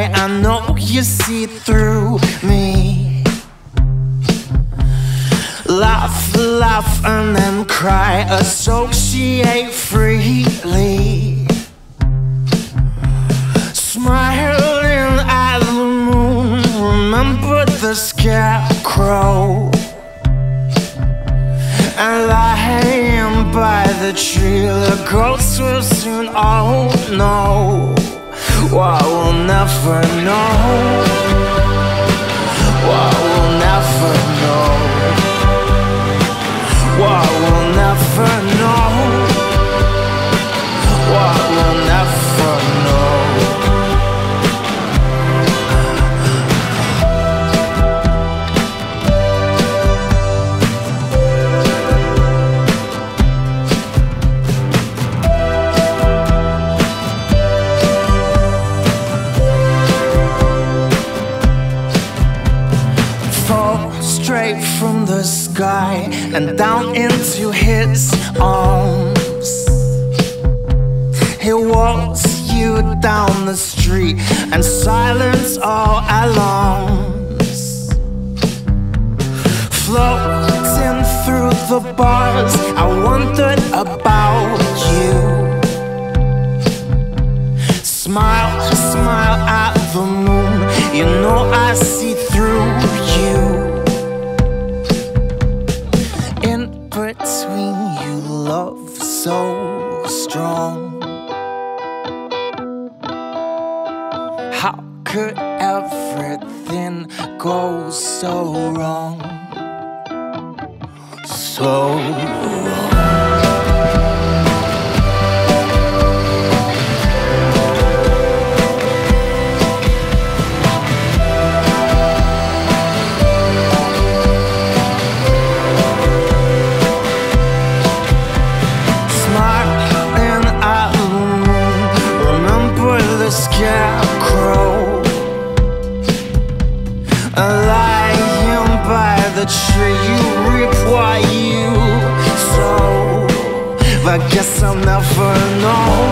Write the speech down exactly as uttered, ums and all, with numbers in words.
lie, I know you see through me. Laugh, laugh, and then cry, associate freely. Smiling at the moon, remember the Scarecrow. And lying by the tree, the ghosts will soon all know. What we'll never know, what we'll never know, what we'll never know, what we'll never know. Straight from the sky and down into his arms. He walks you down the street and silence all alarms. Floating through the bars, I wondered about you. Smile, smile at the moon, you know I see through you. Between you, love so strong. How could everything go so wrong? So wrong. Scarecrow, lying by the tree, you reap what you sow. But guess I'll never know.